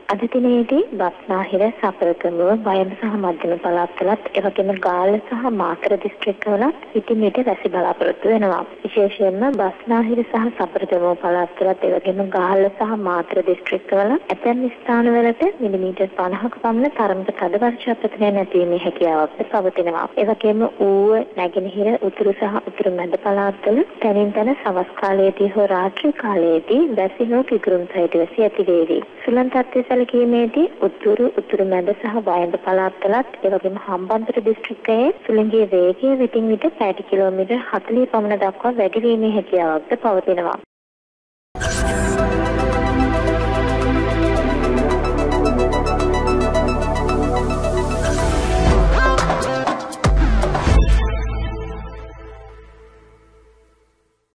අද දිනේදී බස්නාහිර, සපරකමුව, වයඹ සහ මධ්‍යම පළාත්වලත් එවැගේම ගාල්ල සහ මාතර දිස්ත්‍රික්කවලත් විටින් විට වැසි බලාපොරොත්තු වෙනවා. විශේෂයෙන්ම බස්නාහිර සහ සපරකමුව පළාත්වලත් එවැගේම ගාල්ල සහ මාතර දිස්ත්‍රික්කවල ඇතැම් ස්ථානවලට මිලිමීටර් 50ක පමණ තරමක තද වර්ෂපාතයක් නැතිවීමේ හැකියාවක් පවතිනවා. එවැගේම ඌව, නැගෙනහිර, උතුරු සහ උතුරු මැද පළාත්වල තැනින් තැන සවස් කාලයේදී හෝ රාත්‍රී කාලයේදී වැසි හෝ කිකුරුම් සහිත වැසි ඇති වේවි. සුළං තත්ත්වය සැලකීමේදී උතුරු මැද සහ වයඹ පළාත්වලත් එවැගේම හම්බන්තොට දිස්ත්‍රික්කයේ සුළඟේ වේගය විටින් විට පැයට කිලෝමීටර් 40 පමණ දක්වා වැඩි වීමේ හැකියාවක්ද පවතිනවා.